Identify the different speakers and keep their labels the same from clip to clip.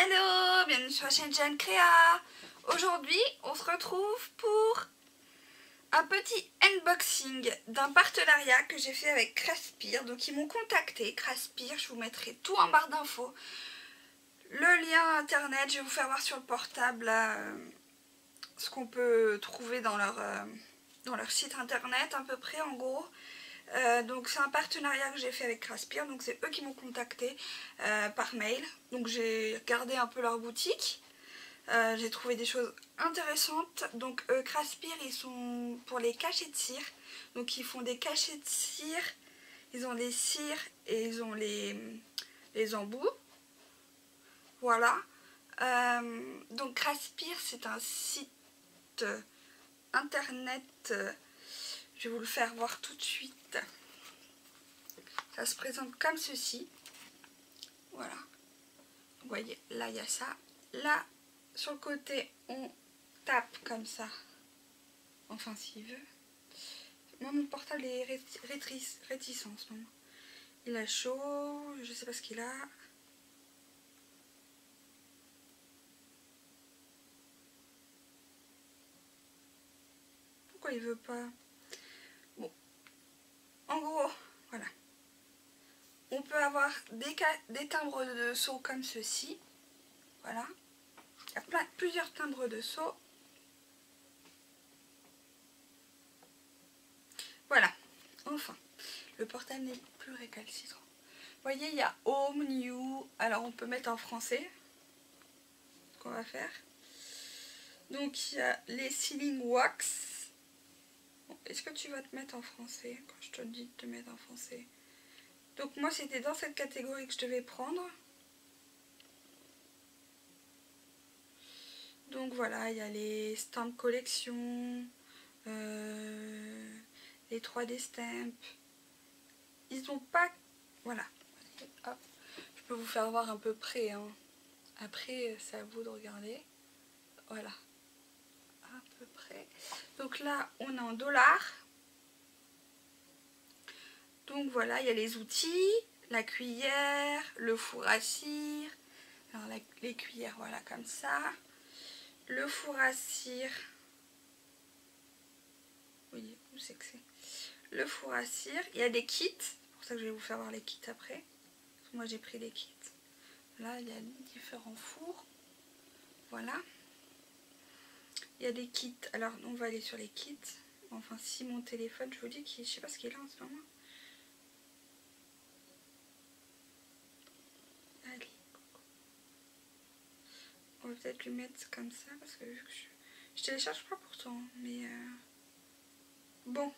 Speaker 1: Hello, bienvenue sur la chaîne Jeanne Créa. Aujourd'hui, on se retrouve pour un petit unboxing d'un partenariat que j'ai fait avec Craspir. Donc ils m'ont contacté, Craspir, je vous mettrai tout en barre d'infos. Le lien internet, je vais vous faire voir sur le portable là, ce qu'on peut trouver dans leur site internet à peu près en gros. Donc c'est un partenariat que j'ai fait avec Craspir, donc c'est eux qui m'ont contacté par mail. Donc j'ai regardé un peu leur boutique, j'ai trouvé des choses intéressantes. Donc Craspir, ils sont pour les cachets de cire, donc ils font des cachets de cire, ils ont les cires et ils ont les embouts. Voilà. Donc Craspir, c'est un site internet, je vais vous le faire voir tout de suite. Ça se présente comme ceci. Voilà. Vous voyez, là il y a ça. Là, sur le côté, on tape comme ça. Enfin, s'il veut. Moi, mon portable est réticent en ce moment. Il a chaud, je sais pas ce qu'il a. Pourquoi il veut pas? Bon. En gros, voilà. On peut avoir des timbres de seau comme ceci. Voilà. Il y a plusieurs timbres de seau. Voilà. Enfin, le portable n'est plus récalcitrant. Vous voyez, il y a Home, New. Alors, on peut mettre en français. Ce qu'on va faire. Donc, il y a les Sealing Wax. Bon, est-ce que tu vas te mettre en français quand je te dis de te mettre en français? Donc moi c'était dans cette catégorie que je devais prendre. Donc voilà, il y a les Stamp Collection, les 3D Stamp. Ils n'ont pas... Voilà. Hop. Je peux vous faire voir à peu près. Hein. Après, c'est à vous de regarder. Voilà. À peu près. Donc là, on est en dollars. Donc voilà, il y a les outils, la cuillère, le four à cire. Alors les cuillères, voilà, comme ça. Le four à cire. Vous voyez où c'est que c'est? Le four à cire. Il y a des kits. C'est pour ça que je vais vous faire voir les kits après. Parce que moi j'ai pris des kits. Là, il y a différents fours. Voilà. Il y a des kits. Alors, on va aller sur les kits. Enfin, si mon téléphone, je vous dis qu'il, je sais pas ce qu'il a en ce moment. Allez. On va peut-être lui mettre comme ça parce que vu que je télécharge pas pourtant. Mais bon.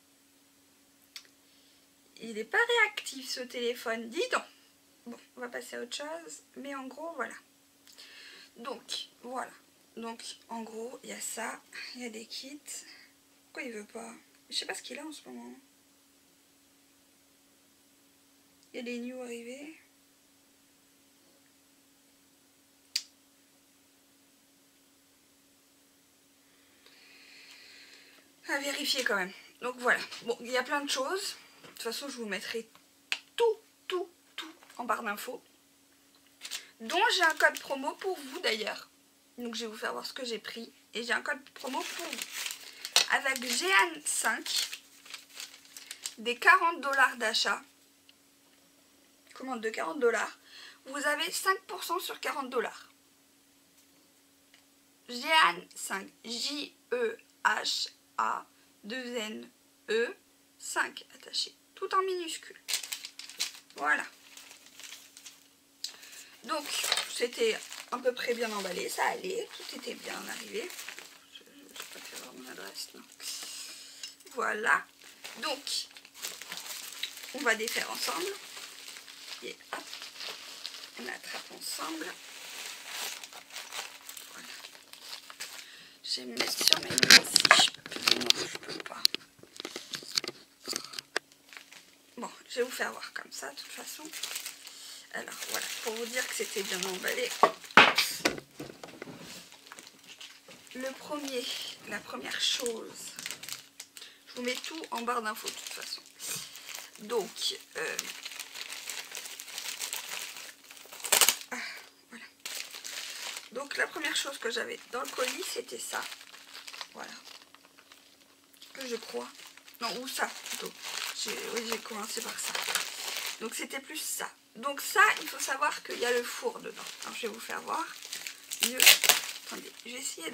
Speaker 1: Il n'est pas réactif ce téléphone. Dis donc. Bon, on va passer à autre chose. Mais en gros, voilà. Donc, voilà. Donc, en gros, il y a ça. Il y a des kits. Pourquoi il veut pas? Je sais pas ce qu'il a en ce moment. Il y a des new arrivés. À vérifier quand même. Donc voilà. Bon, il y a plein de choses. De toute façon, je vous mettrai tout en barre d'infos. Dont j'ai un code promo pour vous d'ailleurs. Donc je vais vous faire voir ce que j'ai pris. Et j'ai un code promo pour vous. Avec Jeanne5. Des 40$ d'achat. Commande de 40$. Vous avez 5% sur 40$. Jeanne5. J-E-H-A-2-N-E 5 attaché. Tout en minuscule. Voilà. Donc, c'était à peu près bien emballé. Ça allait. Tout était bien arrivé. Je ne vais pas faire voir mon adresse. Non. Voilà. Donc, on va défaire ensemble. Et hop, on attrape ensemble. Voilà. Je vais me mettre sur mes mains si je peux. Non, je peux pas. Bon, je vais vous faire voir comme ça, de toute façon. Alors, voilà, pour vous dire que c'était bien emballé. La première chose, je vous mets tout en barre d'infos de toute façon. Donc, voilà. Donc la première chose que j'avais dans le colis, c'était ça. Voilà. Je crois. Non, ou ça plutôt. Oui, j'ai commencé par ça. Donc c'était plus ça. Donc ça, il faut savoir qu'il y a le four dedans. Alors je vais vous faire voir mieux. Attendez, je vais essayer de...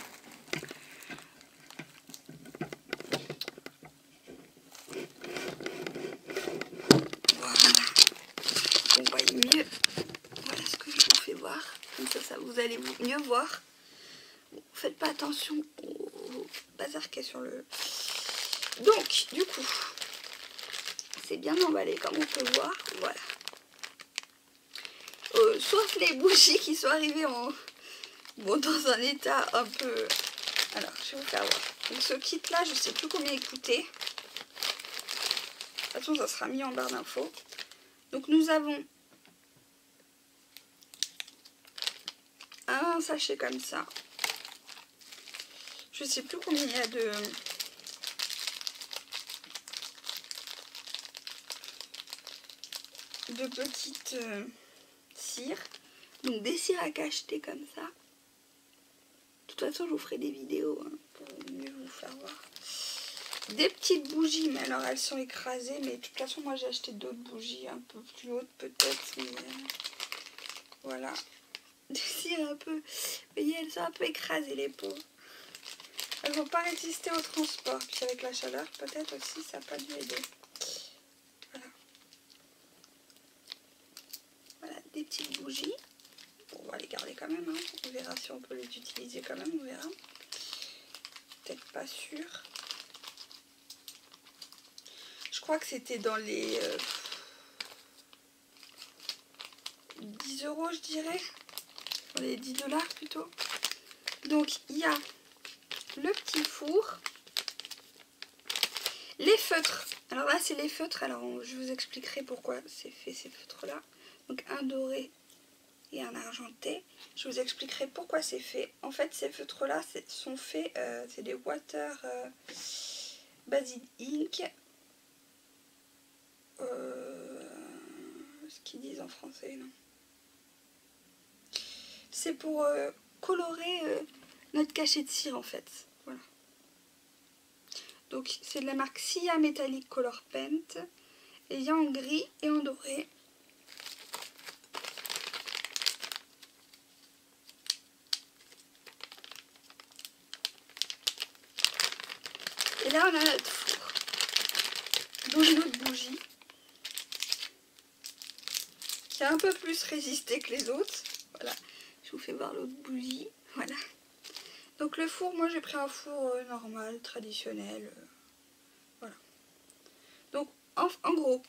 Speaker 1: Voilà. On voit mieux. Voilà ce que je vous fais voir. Comme ça, vous allez mieux voir. Bon, faites pas attention au bazar qui est sur le... Donc, du coup, c'est bien emballé comme on peut voir. Voilà. Sauf les bougies qui sont arrivées en... Bon, dans un état un peu... Alors, je vais vous faire voir. Donc, ce kit-là, je sais plus combien il coûtait. De toute façon, ça sera mis en barre d'infos. Donc, nous avons un sachet comme ça. Je sais plus combien il y a de petites cires. Donc, des cires à cacheter comme ça. De toute façon, je vous ferai des vidéos hein, pour mieux vous faire voir. Des petites bougies, mais alors elles sont écrasées. Mais de toute façon, moi j'ai acheté d'autres bougies un peu plus hautes peut-être. Mais voilà. Des cires un peu... Vous voyez, elles sont un peu écrasées les pauvres. Elles vont pas résister au transport. Puis avec la chaleur, peut-être aussi, ça n'a pas dû aider. Voilà. Voilà, des petites bougies. Bon, on va les garder quand même. Hein. On verra si on peut les utiliser quand même. On verra. Peut-être pas sûr. Je crois que c'était dans les 10 €, je dirais. Dans les 10 $ plutôt. Donc, il y a le petit four. Les feutres. Alors là, c'est les feutres. Alors, je vous expliquerai pourquoi c'est fait ces feutres-là. Donc, un doré et un argenté. Je vous expliquerai pourquoi c'est fait. En fait, ces feutres-là sont faits, c'est des Water Basil Ink. Ce qu'ils disent en français, non. C'est pour colorer notre cachet de cire, en fait. Voilà. Donc, c'est de la marque Sia Metallic Color Paint. Et il y a en gris et en doré. Et là, on a notre four. Donc, une autre bougie. Qui a un peu plus résisté que les autres. Voilà. Je vous fais voir l'autre bougie. Voilà. Donc, le four, moi, j'ai pris un four normal, traditionnel. Voilà. Donc, en gros,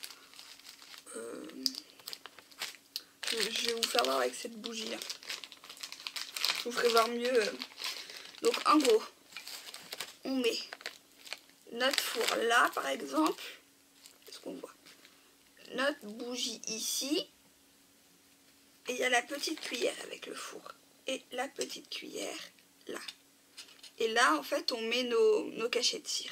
Speaker 1: je vais vous faire voir avec cette bougie. Hein. Je vous ferai voir mieux. Donc, en gros, on met notre four là, par exemple. Est-ce qu'on voit? Notre bougie ici. Et il y a la petite cuillère avec le four. Et la petite cuillère là. Et là, en fait, on met nos cachets de cire.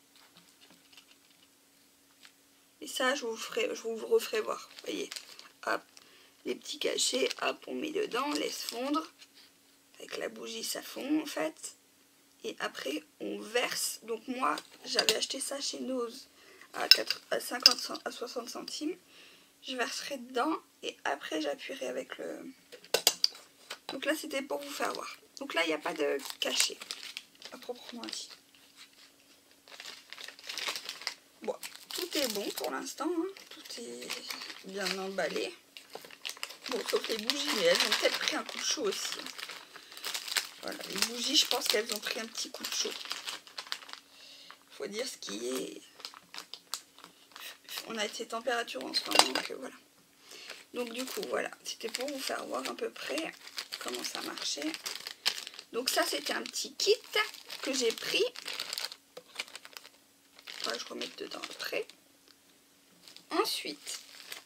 Speaker 1: Et ça, je vous referai voir. Vous voyez, hop, les petits cachets, hop, on met dedans, on laisse fondre. Avec la bougie, ça fond, en fait. Et après, on verse. Donc moi, j'avais acheté ça chez Nose à 50 à 60 centimes. Je verserai dedans et après, j'appuierai avec le... Donc là, c'était pour vous faire voir. Donc là, il n'y a pas de cachet, à proprement dit. Bon, tout est bon pour l'instant. Hein. Tout est bien emballé. Bon, sauf les bougies, mais elles ont peut-être pris un coup de chaud aussi. Voilà, les bougies, je pense qu'elles ont pris un petit coup de chaud. Faut dire ce qui est... On a ces températures en ce moment, donc voilà. Donc du coup, voilà, c'était pour vous faire voir à peu près comment ça marchait. Donc ça, c'était un petit kit que j'ai pris. Voilà, je remets dedans après. Ensuite,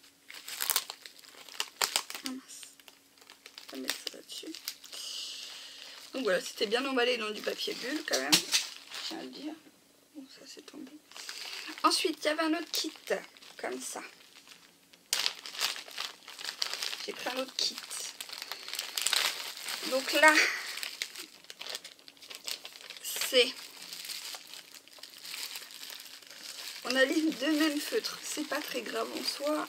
Speaker 1: ah mince, je vais mettre ça là-dessus. Donc voilà, c'était bien emballé dans du papier bulle quand même, je tiens à le dire. Bon, ça c'est tombé. Ensuite, il y avait un autre kit, comme ça. J'ai pris un autre kit. Donc là, c'est... On a les deux mêmes feutres, c'est pas très grave en soi.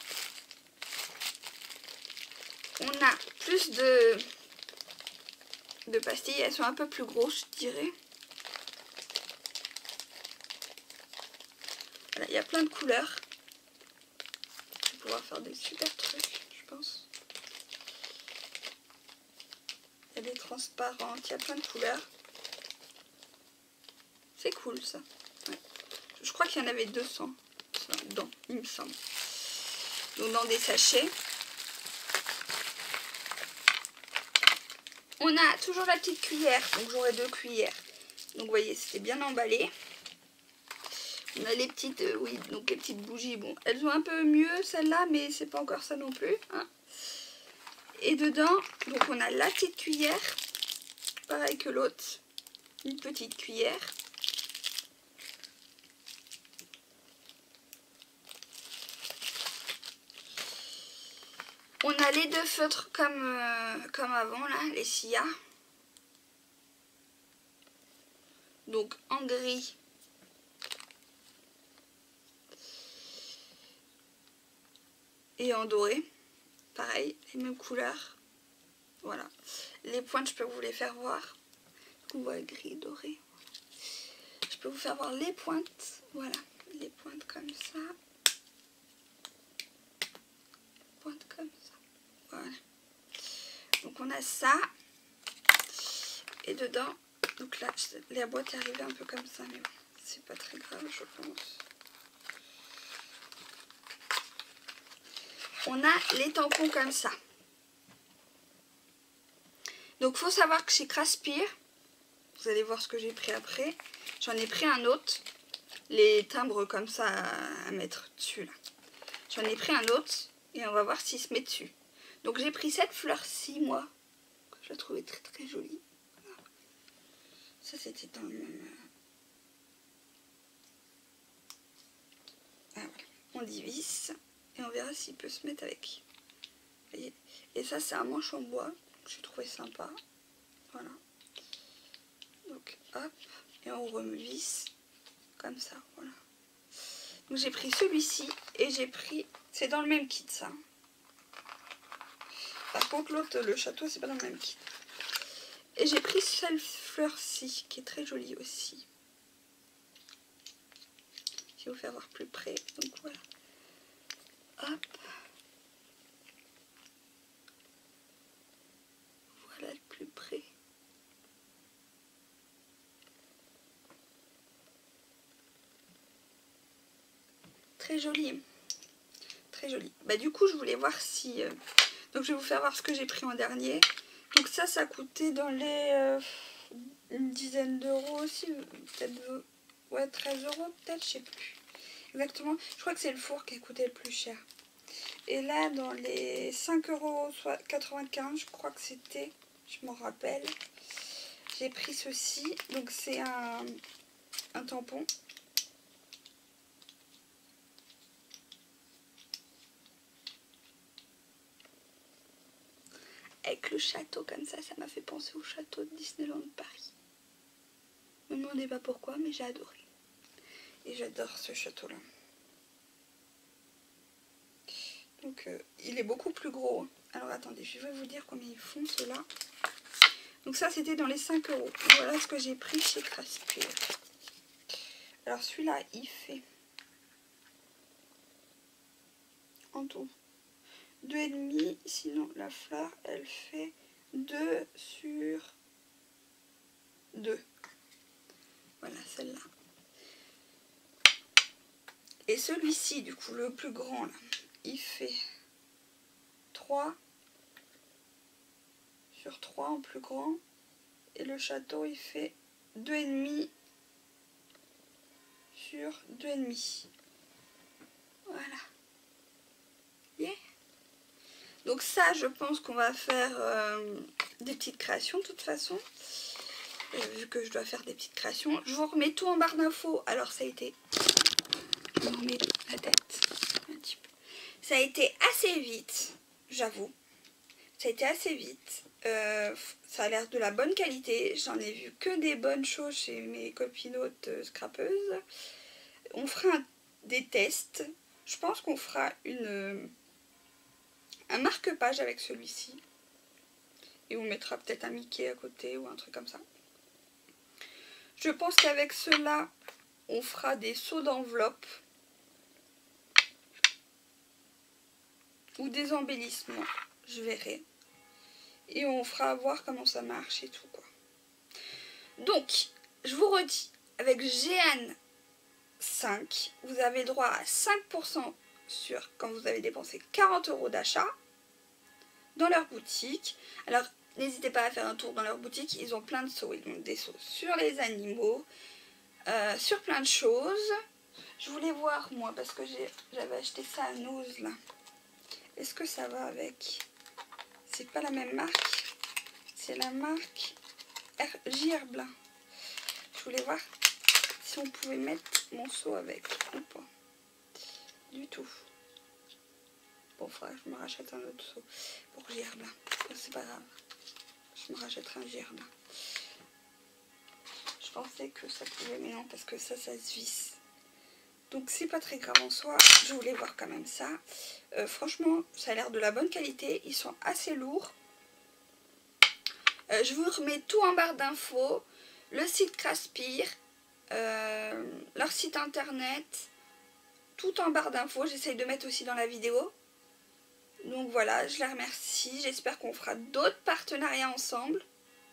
Speaker 1: On a plus de pastilles, elles sont un peu plus grosses, je dirais. Voilà, il y a plein de couleurs. Je vais pouvoir faire des super trucs, je pense. Il y a des transparentes, il y a plein de couleurs. C'est cool ça. Ouais. Je crois qu'il y en avait 200 dedans, il me semble. Donc dans des sachets. On a toujours la petite cuillère, donc j'aurai 2 cuillères. Donc vous voyez, c'était bien emballé. On a les petites, oui, donc les petites bougies. Bon, elles sont un peu mieux celles-là, mais c'est pas encore ça non plus. Hein. Et dedans, donc on a la petite cuillère, pareil que l'autre, une petite cuillère. On a les deux feutres comme avant, là, les Sia. Donc en gris. Et en doré. Pareil, les mêmes couleurs. Voilà. Les pointes, je peux vous les faire voir. On voit gris, doré. Je peux vous faire voir les pointes. Voilà. Les pointes comme ça. Pointes comme ça. Voilà. Donc on a ça. Et dedans, donc là, la boîte est arrivée un peu comme ça, mais bon, c'est pas très grave, je pense. On a les tampons comme ça. Donc faut savoir que chez Craspir, vous allez voir ce que j'ai pris après. J'en ai pris un autre. Les timbres comme ça à mettre dessus là. J'en ai pris un autre et on va voir s'il se met dessus. Donc j'ai pris cette fleur-ci moi. Je la trouvais très très jolie. Voilà. Ça c'était dans le même... Ah, voilà. On divise et on verra s'il peut se mettre avec. Vous voyez. Et ça c'est un manche en bois. J'ai trouvé sympa. Voilà. Donc hop. Et on revisse comme ça. Voilà. Donc j'ai pris celui-ci et j'ai pris... C'est dans le même kit ça. Par contre l'autre, le château, c'est pas dans le même kit. Et j'ai pris cette fleur-ci qui est très jolie aussi. Je vais vous faire voir plus près. Donc voilà. Hop. Voilà de plus près. Très jolie. Très jolie. Bah du coup je voulais voir si... Donc je vais vous faire voir ce que j'ai pris en dernier. Donc ça coûtait dans les... une dizaine d'euros aussi. Peut-être... Ouais, 13 euros peut-être, je sais plus. Exactement. Je crois que c'est le four qui a coûté le plus cher. Et là, dans les 5,95 €, je crois que c'était... Je m'en rappelle. J'ai pris ceci. Donc c'est un tampon. Avec le château comme ça m'a fait penser au château de Disneyland Paris. Ne me demandez pas pourquoi, mais j'ai adoré. Et j'adore ce château-là. Donc il est beaucoup plus gros. Alors attendez, je vais vous dire combien ils font ceux-là. Donc ça c'était dans les 5 €. Voilà ce que j'ai pris chez Craspir. Alors celui-là il fait en tout 2,5. Sinon la fleur elle fait 2 sur 2. Voilà celle-là. Et celui-ci du coup le plus grand là, il fait 3 sur 3 en plus grand. Et le château il fait 2,5 sur 2,5. Voilà. Yeah. Donc ça je pense qu'on va faire des petites créations de toute façon. Vu que je dois faire des petites créations. Je vous remets tout en barre d'infos. Alors ça a été... Je me remets la tête un petit peu. Ça a été assez vite, j'avoue. Ça a été assez vite. Ça a l'air de la bonne qualité. J'en ai vu que des bonnes choses chez mes copinotes scrapeuses. On fera des tests. Je pense qu'on fera un marque-page avec celui-ci. Et on mettra peut-être un Mickey à côté ou un truc comme ça. Je pense qu'avec cela, on fera des seaux d'enveloppe. Ou des embellissements. Je verrai. Et on fera voir comment ça marche et tout quoi. Donc, je vous redis, avec Jeanne 5, vous avez droit à 5% sur quand vous avez dépensé 40 € d'achat dans leur boutique. Alors, n'hésitez pas à faire un tour dans leur boutique, ils ont plein de seaux. Ils ont des seaux sur les animaux, sur plein de choses. Je voulais voir moi, parce que j'avais acheté ça à Nose là. Est-ce que ça va avec? C'est pas la même marque, c'est la marque J. Herbelin. Je voulais voir si on pouvait mettre mon seau avec ou pas. Du tout. Bon, faudra que je me rachète un autre seau pour J. Herbelin. C'est pas grave. Je me rachèterai un J. Herbelin. Je pensais que ça pouvait, mais non, parce que ça se visse. Donc c'est pas très grave en soi. Je voulais voir quand même ça. Franchement, ça a l'air de la bonne qualité. Ils sont assez lourds. Je vous remets tout en barre d'infos. Le site Craspir, leur site internet, tout en barre d'infos. J'essaye de mettre aussi dans la vidéo. Donc voilà, je les remercie. J'espère qu'on fera d'autres partenariats ensemble.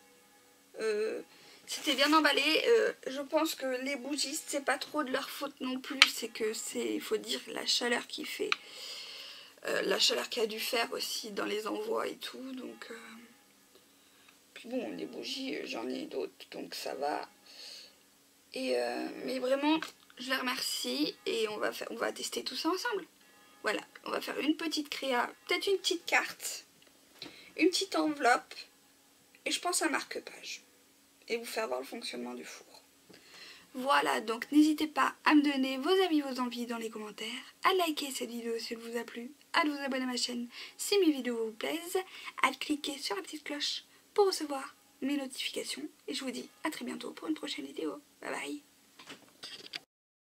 Speaker 1: C'était bien emballé. Je pense que les bougistes, c'est pas trop de leur faute non plus. C'est que il faut dire, la chaleur qui fait. La chaleur qu'il y a dû faire aussi dans les envois et tout. Donc, puis bon, les bougies, j'en ai d'autres, donc ça va. Et mais vraiment, je les remercie et on va tester tout ça ensemble. Voilà, on va faire une petite créa, peut-être une petite carte, une petite enveloppe et je pense un marque-page. Et vous faire voir le fonctionnement du four. Voilà, donc n'hésitez pas à me donner vos avis, vos envies dans les commentaires, à liker cette vidéo si elle vous a plu, à vous abonner à ma chaîne si mes vidéos vous plaisent, à cliquer sur la petite cloche pour recevoir mes notifications. Et je vous dis à très bientôt pour une prochaine vidéo. Bye bye.